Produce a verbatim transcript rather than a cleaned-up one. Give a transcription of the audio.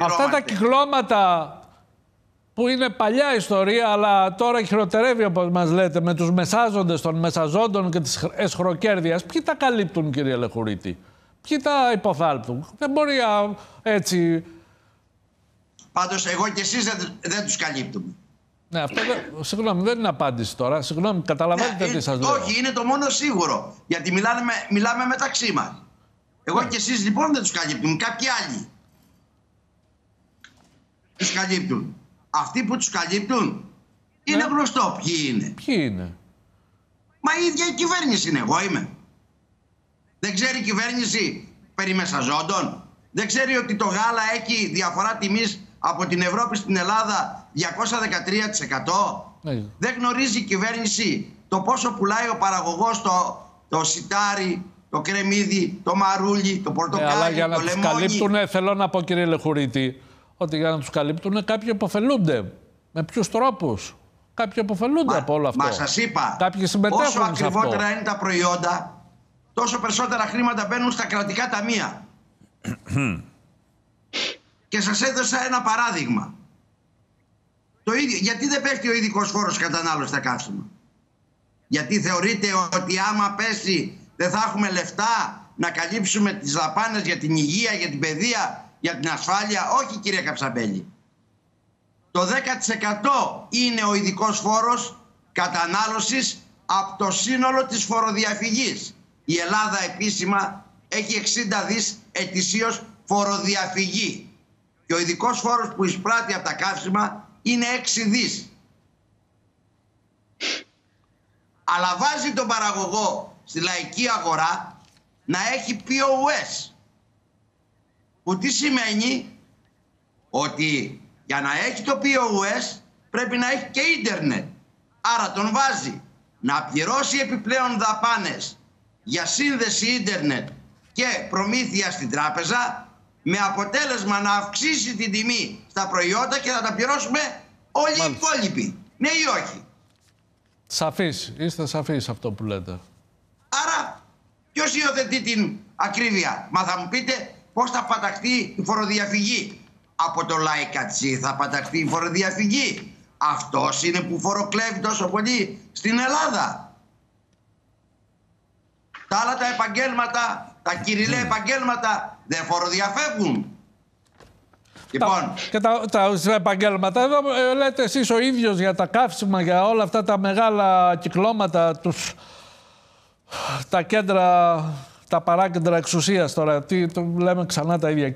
Αυτά τα κυκλώματα που είναι παλιά ιστορία, αλλά τώρα χειροτερεύει, όπως μας λέτε, με τους μεσάζοντες των μεσαζόντων και της εσχροκέρδειας, ποιοι τα καλύπτουν, κύριε Λεχουρίτη? Ποιοι τα υποθάλπτουν? Δεν μπορεί α, έτσι... Πάντως εγώ και εσείς δεν, δεν τους καλύπτουμε. Ναι, αυτό δεν, συγγνώμη, δεν είναι απάντηση τώρα. Συγγνώμη, καταλαβαίνετε ναι, τι σας λέω. Όχι, είναι το μόνο σίγουρο. Γιατί μιλάμε, μιλάμε μεταξύ μας. Εγώ ναι. και εσείς λοιπόν δεν τους καλύπτουν. Κάποιοι άλλοι τους καλύπτουν. Αυτοί που τους καλύπτουν είναι ναι. γνωστό ποιοι είναι. Ποιοι είναι? Μα η ίδια η κυβέρνηση είναι. Εγώ είμαι. Δεν ξέρει η κυβέρνηση περί μεσαζόντων? Δεν ξέρει ότι το γάλα έχει διαφορά τιμής από την Ευρώπη στην Ελλάδα διακόσια δεκατρία τοις εκατό? Ναι. Δεν γνωρίζει η κυβέρνηση το πόσο πουλάει ο παραγωγός το, το σιτάρι, το κρεμμύδι, το μαρούλι, το πορτοκάλι, ναι, αλλά για να το τους λεμόνι. Καλύπτουνε, θέλω να πω, κύριε Λεχουρίτη, ότι για να τους καλύπτουν κάποιοι υποφελούνται. Με ποιους τρόπους? Κάποιοι υποφελούνται από όλο αυτό. Μα σας είπα, κάποιοι συμμετέχουν όσο ακριβότερα αυτό. είναι τα προϊόντα, τόσο περισσότερα χρήματα μπαίνουν στα κρατικά ταμεία. Και σας έδωσα ένα παράδειγμα. Το ίδιο, γιατί δεν πέφτει ο ειδικός φόρος κατανάλωσης στα καύσιμα? Γιατί θεωρείτε ότι άμα πέσει δεν θα έχουμε λεφτά να καλύψουμε τις δαπάνες για την υγεία, για την παιδεία, για την ασφάλεια? Όχι, κύριε Καψαμπέλη. Το δέκα τοις εκατό είναι ο ειδικός φόρος κατανάλωσης από το σύνολο της φοροδιαφυγής. Η Ελλάδα επίσημα έχει εξήντα δις ετησίως φοροδιαφυγή. Και ο ειδικός φόρος που εισπράττει από τα καύσιμα είναι έξι δις. Αλλά βάζει τον παραγωγό στη λαϊκή αγορά να έχει πι ο ες. Που τι σημαίνει? Ότι για να έχει το πι ο ες πρέπει να έχει και ίντερνετ. Άρα τον βάζει να πληρώσει επιπλέον δαπάνες για σύνδεση ίντερνετ και προμήθεια στην τράπεζα, με αποτέλεσμα να αυξήσει την τιμή στα προϊόντα και θα τα πληρώσουμε όλοι οι υπόλοιποι. Ναι ή όχι? Σαφής. Είστε σαφείς αυτό που λέτε. Άρα ποιος υιοθετεί την ακρίβεια? Μα θα μου πείτε πώς θα παταχθεί η φοροδιαφυγή? Από το λαϊκατσί θα παταχθεί η φοροδιαφυγή? Αυτός είναι που φοροκλέβει τόσο πολύ στην Ελλάδα. Τα άλλα τα επαγγέλματα, τα κυριλαία επαγγέλματα δεν φοροδιαφεύγουν. Λοιπόν. Και τα, τα επαγγέλματα, εδώ λέτε εσείς ο ίδιος για τα καύσιμα, για όλα αυτά τα μεγάλα κυκλώματα, τους, τα κέντρα, τα παράκεντρα εξουσίας τώρα, τι, το λέμε ξανά τα ίδια.